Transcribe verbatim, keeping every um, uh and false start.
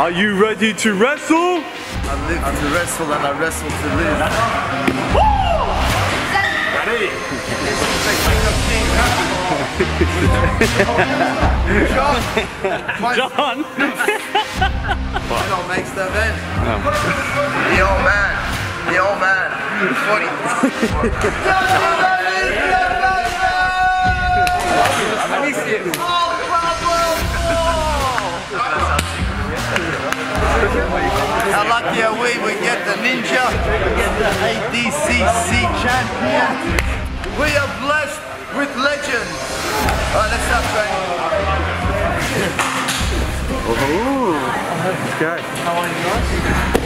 Are you ready to wrestle? I live to wrestle and I wrestle to live. Ready? John! John! John makes the event. The old man. The old man. forty. I miss you. How lucky are we? We get the ninja, we get the A D C C champion. We are blessed with legends. Alright, let's start training. Oh, let's go. How are you guys?